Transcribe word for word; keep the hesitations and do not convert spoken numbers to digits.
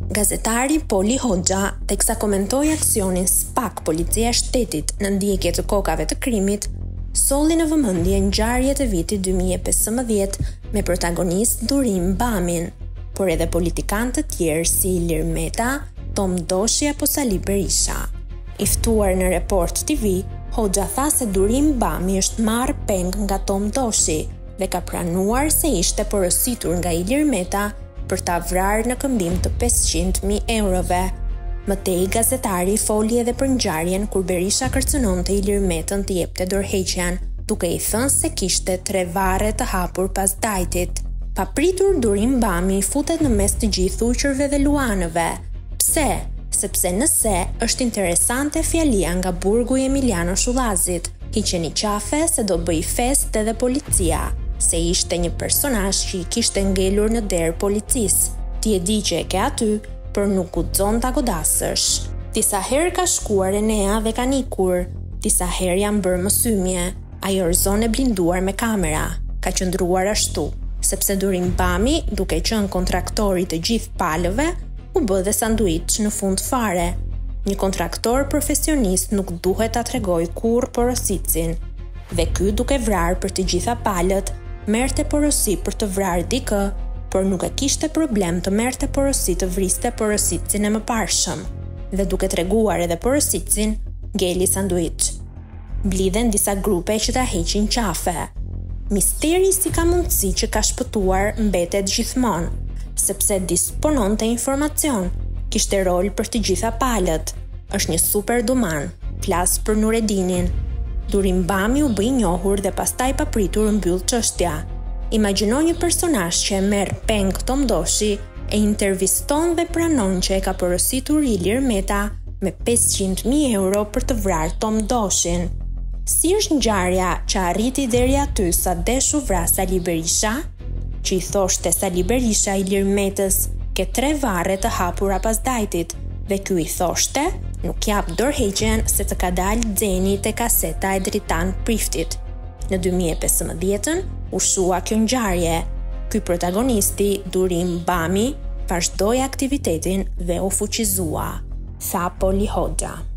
Gazetari Poli Hoxha, teksa komentoi aksionin SPAK Policia e Shtetit në ndjekje të kokave të krimit, solli në vëmendje ngjarjet e vitit dy mijë e pesëmbëdhjetë me protagonist Durim Bamin, por edhe politikanë të tjerë si Ilir Meta, Tom Doshi apo Sali Berisha. I ftuar në Report T V, Hoxha tha se Durim Bami është marrë peng nga Tom Doshi dhe ka pranuar se ishte porositur nga Ilir Meta për ta vrarë në këmbim të pesëqind mijë eurove. Mëtej gazetari foli edhe për ngjarjen kur Berisha kërcënonte Ilir Metën të jepte dorëheqjen, duke i thënë se kishte tre varre të hapur pas dajtit. Papritur Durim Bami futet në mes të gjithë uqërve dhe luanëve. Pse? Sepse nëse është interesante fjalia nga burgu i Emiliano Shullazit, hiqeni qafe se do bëj fest edhe policia, se ishte një personazh që i kishte ngelur në derë policisë. Ti e di që e ke aty, për nuk guxon ta godasësh. Disa herë ka shkuar Enea dhe kanë ikur, disa herë janë bërë mësymje, ajo rëzon e blinduar me kamera, ka qëndruar ashtu, sepse Durim Bami, duke qenë kontraktori të gjithë palëve, u bë dhe sanduiç në fund fare. Një kontraktor profesionist nuk duhet ta tregoj kurrë porosicin, dhe ky duke vrarë për të gjitha palët, merrte porosi për të vrarë dikë, por nuk e kishte problem të merrte porosi të vriste porosicin e mëparshëm, dhe duke treguar edhe porosicin, ngeli sanduiç. Blidhen disa grupe që ta heqin qafe. Misteri si ka mundësi që ka shpëtuar mbetet gjithmonë, sepse disponon të informacion, kishte rol për të gjitha palët, është një super duman, flas për Nuredinin. Durim Bami u bë i njohur dhe pastaj papritur mbyll çështja. Imagjino një personazh që e merr peng Tom Doshi, e interviston dhe pranon që e ka porositur Ilir Meta me pesëqind mijë euro për të vrarë Tom Doshin. Si është ngjarja që arriti deri aty sa deshu vra Sali Berisha, që i thoshte Sali Berisha Ilir Metës ke tre varre të hapura pas dajtit, dhe ky i thoshte nuk jap dorëheqjen se të ka dalë Xeni te kaseta e Dritan Priftit. Në dy mijë e pesëmbëdhjetën u shua kjo ngjarje. Ky protagonisti, Durim Bami, vazhdoi aktivitetin dhe u fuqizua, tha Poli Hoxha.